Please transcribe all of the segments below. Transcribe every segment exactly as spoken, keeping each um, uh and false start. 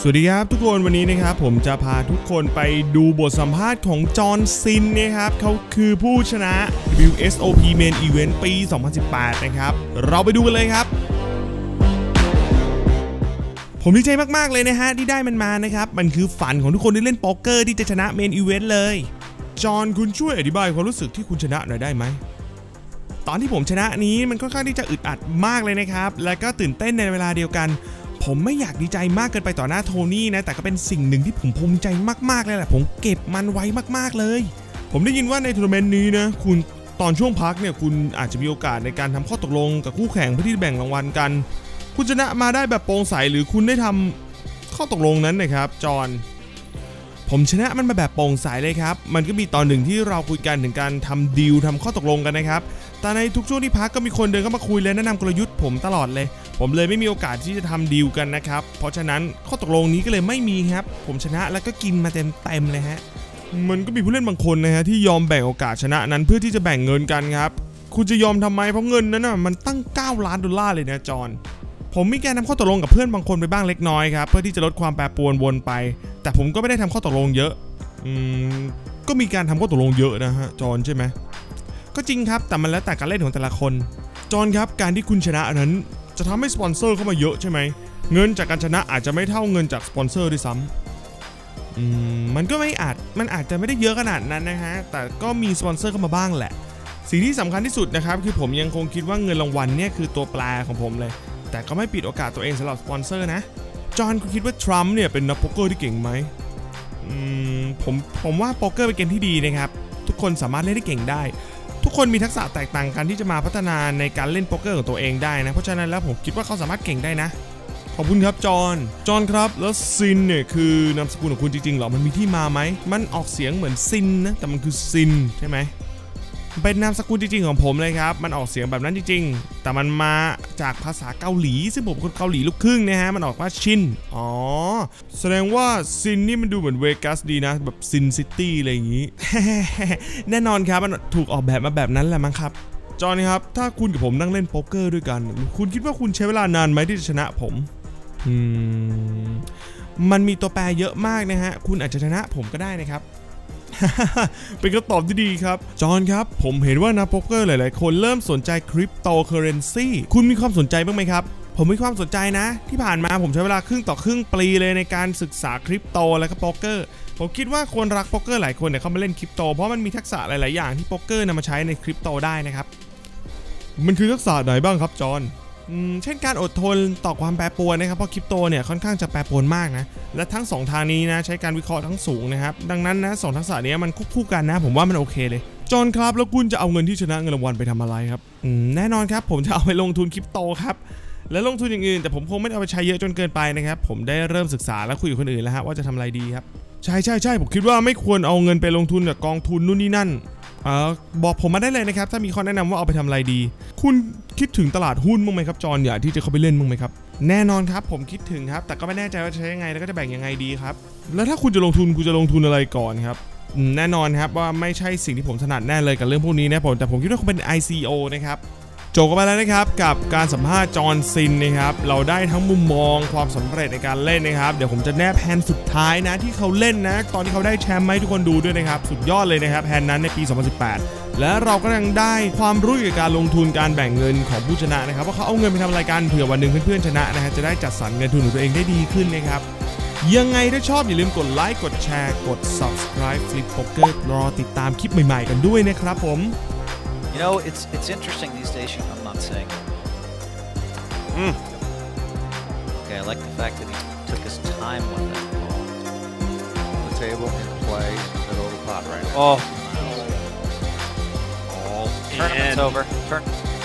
สวัสดีครับทุกคนวันนี้นะครับผมจะพาทุกคนไปดูบทสัมภาษณ์ของจอห์นซินนะครับเขาคือผู้ชนะ ดับเบิลยู เอส โอ พี Main Event ปี สองพันสิบแปด นะครับเราไปดูกันเลยครับผมดีใจมากๆเลยนะฮะที่ได้มันมานะครับมันคือฝันของทุกคนที่เล่นโป๊กเกอร์ที่จะชนะ Main Event เลยจอห์นคุณช่วยอธิบายความรู้สึกที่คุณชนะหน่อยได้ไหมตอนที่ผมชนะนี้มันค่อนข้างที่จะอึดอัดมากเลยนะครับและก็ตื่นเต้นในเวลาเดียวกันผมไม่อยากดีใจมากเกินไปต่อหน้าโทนี่นะแต่ก็เป็นสิ่งหนึ่งที่ผมภูมิใจมากๆเลยแหละผมเก็บมันไว้มากๆเลยผมได้ยินว่าในทัวร์นาเมนต์นี้นะคุณตอนช่วงพักเนี่ยคุณอาจจะมีโอกาสในการทำข้อตกลงกับคู่แข่งเพื่อที่จะแบ่งรางวัลกันคุณชนะมาได้แบบโปร่งใสหรือคุณได้ทำข้อตกลงนั้นนะครับจอห์นผมชนะมันมาแบบโปร่งใสเลยครับมันก็มีตอนหนึ่งที่เราคุยกันถึงการทำดีลทำข้อตกลงกันนะครับแต่ในทุกช่วงที่พักก็มีคนเดินเข้ามาคุยและแนะนำกลยุทธ์ผมตลอดเลยผมเลยไม่มีโอกาสที่จะทำดีลกันนะครับเพราะฉะนั้นข้อตกลงนี้ก็เลยไม่มีครับผมชนะแล้วก็กินมาเต็มเต็มเลยฮะมันก็มีผู้เล่นบางคนนะฮะที่ยอมแบ่งโอกาสชนะนั้นเพื่อที่จะแบ่งเงินกันครับคุณจะยอมทำไมเพราะเงินนั้นน่ะมันตั้งเก้าล้านดอลลาร์เลยนะจอห์นผมมีการทำข้อตกลงกับเพื่อนบางคนไปบ้างเล็กน้อยครับเพื่อที่จะลดความแปรปรวนวนไปแต่ผมก็ไม่ได้ทำข้อตกลงเยอะอืมก็มีการทำข้อตกลงเยอะนะฮะจอห์นใช่ไหมก็จริงครับแต่มันแล้วแต่การเล่นของแต่ละคนจอห์นครับการที่คุณชนะนั้นจะทำให้สปอนเซอร์เข้ามาเยอะใช่ไหมเงินจากการชนะอาจจะไม่เท่าเงินจากสปอนเซอร์ด้วยซ้ำอืมมันก็ไม่อาจมันอาจจะไม่ได้เยอะขนาดนั้นนะฮะแต่ก็มีสปอนเซอร์เข้ามาบ้างแหละสิ่งที่สำคัญที่สุดนะครับคือผมยังคงคิดว่าเงินรางวัลเนี่ยคือตัวแปรของผมเลยแต่ก็ไม่ปิดโอกาสตัวเองสำหรับสปอนเซอร์นะจอห์นคุณคิดว่าทรัมป์เนี่ยเป็นนักโป๊กเกอร์ที่เก่งไหมอืมผมผมว่าโป๊กเกอร์เป็นเกมที่ดีนะครับทุกคนสามารถเล่นได้เก่งได้ทุกคนมีทักษะแตกต่างกันที่จะมาพัฒนาในการเล่นโป๊กเกอร์ของตัวเองได้นะเพราะฉะนั้นแล้วผมคิดว่าเขาสามารถเก่งได้นะขอบคุณครับจอห์นจอห์นครับแล้วซินเนี่ยคือนามสกุลของคุณจริงๆหรอมันมีที่มาไหมมันออกเสียงเหมือนซินนะแต่มันคือซินใช่ไหมเป็นนามสกุลจริงๆของผมเลยครับมันออกเสียงแบบนั้นจริงๆแต่มันมาจากภาษาเกาหลีซึ่งผมเป็นคนเกาหลีลูกครึ่งนะฮะมันออกว่าชินอ๋อแสดงว่าซินนี่มันดูเหมือนเวกัสดีนะแบบซินซิตี้อะไรอย่างนี้ แน่นอนครับมันถูกออกแบบมาแบบนั้นแหละมั้งครับจอห์นครับถ้าคุณกับผมนั่งเล่นโป๊กเกอร์ด้วยกันคุณคิดว่าคุณใช้เวลานานไหมที่จะชนะผมอืมมันมีตัวแปรเยอะมากนะฮะคุณอาจจะชนะผมก็ได้นะครับ เป็นคำตอบที่ดีครับจอห์นครับผมเห็นว่านักโป๊กเกอร์หลายๆคนเริ่มสนใจคริปโตเคอเรนซีคุณมีความสนใจบ้างไหมครับผมมีความสนใจนะที่ผ่านมาผมใช้เวลาครึ่งต่อครึ่งปีเลยในการศึกษาคริปโตและก็โป๊กเกอร์ผมคิดว่าคนรักโป๊กเกอร์หลายคนเนี่ยเขามาเล่นคริปโตเพราะมันมีทักษะหลายๆอย่างที่โป๊กเกอร์นำมาใช้ในคริปโตได้นะครับมันคือทักษะไหนบ้างครับจอห์นเช่นการอดทนต่อความแปรปรวนนะครับเพราะคริปโตเนี่ยค่อนข้างจะแปรปรวนมากนะและทั้งสองทางนี้นะใช้การวิเคราะห์ทั้งสูงนะครับดังนั้นนะสองทักษะนี้มันคู่กันนะผมว่ามันโอเคเลยจอห์นครับแล้วคุณจะเอาเงินที่ชนะเงินรางวัลไปทำอะไรครับแน่นอนครับผมจะเอาไปลงทุนคริปโตครับและลงทุนอย่างอื่นแต่ผมคงไม่เอาไปใช้เยอะจนเกินไปนะครับผมได้เริ่มศึกษาและคุยกับคนอื่นแล้วฮะว่าจะทำอะไรดีครับใช่ใช่ใช่ผมคิดว่าไม่ควรเอาเงินไปลงทุนกับกองทุนนู่นนี่นั่นเออบอกผมมาได้เลยนะครับถ้ามีข้อแนะนำว่าเอาไปทำอะไรดีคุณคิดถึงตลาดหุ้นบ้างไหมครับจอห์นอยากที่จะเข้าไปเล่นบ้างไหมครับแน่นอนครับผมคิดถึงครับแต่ก็ไม่แน่ใจว่าจะใช้ยังไงแล้วก็จะแบ่งยังไงดีครับแล้วถ้าคุณจะลงทุนคุณจะลงทุนอะไรก่อนครับแน่นอนครับว่าไม่ใช่สิ่งที่ผมถนัดแน่เลยกับเรื่องพวกนี้นะผมแต่ผมคิดว่าคงเป็น ไอ ซี โอ นะครับจบกันไปแล้วนะครับกับการสัมภาษณ์จอห์นซินนะครับเราได้ทั้งมุมมองความสำเร็จในการเล่นนะครับเดี๋ยวผมจะแนบแผนสุดท้ายนะที่เขาเล่นนะตอนที่เขาได้แชมป์ให้ทุกคนดูด้วยนะครับสุดยอดเลยนะครับแผนนั้นในปีสองพันสิบแปดและเราก็ยังได้ความรู้เกี่ยวกับการลงทุนการแบ่งเงินของผู้ชนะนะครับว่าเขาเอาเงินไปทำอะไรกันเผื่อวันหนึ่งเพื่อนๆชนะนะฮะจะได้จัดสรรเงินทุนของตัวเองได้ดีขึ้นนะครับยังไงถ้าชอบอย่าลืมกดไลค์กดแชร์กด Subscribe Flip Poker รอติดตามคลิปใหม่ๆกันด้วยนะครับผม You know, it's it's interesting these days. I'm not saying. Mm. Okay, I like the fact that he took his time with that ball. On the table in play, middle of the pot right now. Oh. All Tournament's over. Turn.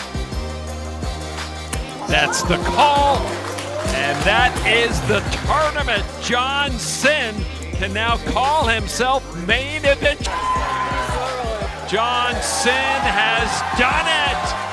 That's the call, and that is the tournament. John Sin can now call himself main event. John Sin has done it!